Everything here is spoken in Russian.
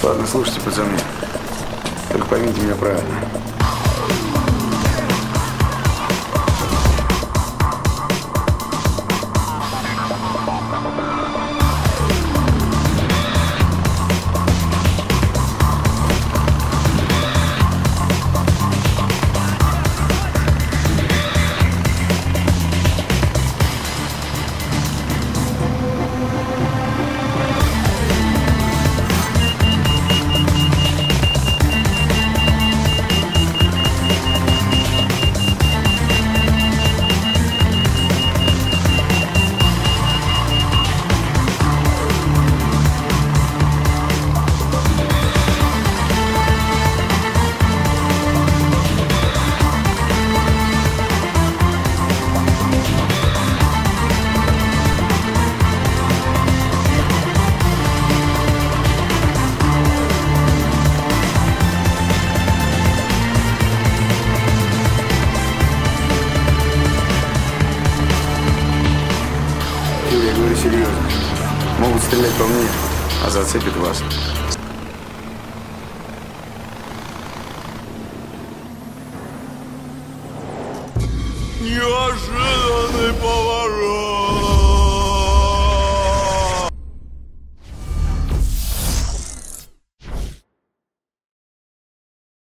Ладно, слушайте, пацаны. Только поймите меня правильно. Я говорю серьезно. Могут стрелять по мне, а зацепит вас. Неожиданный поворот.